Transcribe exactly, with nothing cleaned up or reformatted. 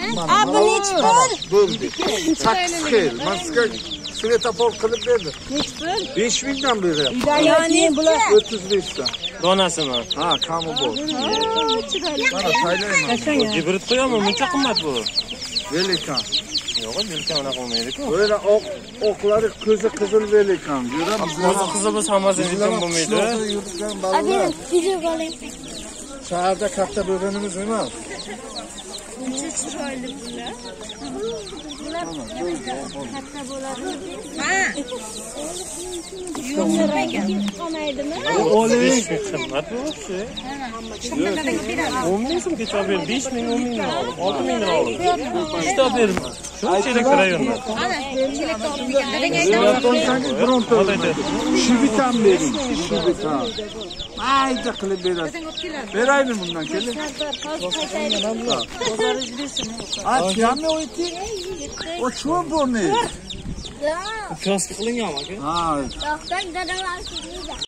Abi nechi pul? Bo'ldi. sakkiz xil. Men sizga svetofor qilib berdim. Nechi pul? besh mingdan beryapman. Ya'ni bular o'ttiz besh ta. Donasimi? Ha, kami bor. Mana saylayman. Gibrid qo'yami? Buncha qimmat bu. Velikan. Yo'q, yelkan unaqa bo'lmaydi-ku. Böyle oq oqlari ko'zi qizil velikan. Yuramiz. Ko'zi qizil bo'lsa hammasi yelkan bo'lmaydi. Abi video oling. Shaharda katta bo'g'inimiz emas. Buncha chiroyli bular. Bular katta bo'ladi. Ha. Yo'q, ekan. Qolmaydimi? Oling. Qimmat bu o'xshi. o'n ming so'm kecha ber, besh ming, o'n ming olib, olti ming olib. Uchta berma. Shuncha rayonda. Ana, chelakda olib kelganlar. Bironta shivitan bering, shivitan. Mayda qilib berasiz. Beraymi bundan keling? А, chiami o'yti? O cho'boni. Kiosk qilingan aka. Ha. Yo'qdan dadam olib